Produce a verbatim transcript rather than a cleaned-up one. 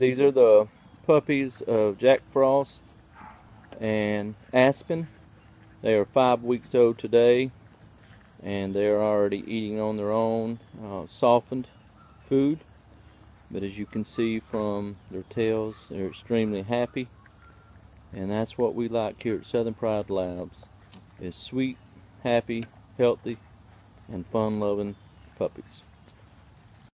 These are the puppies of Jack Frost and Aspen. They are five weeks old today, and they are already eating on their own uh, softened food. But as you can see from their tails, they're extremely happy, and that's what we like here at Southern Pride Labs, is sweet, happy, healthy, and fun-loving puppies.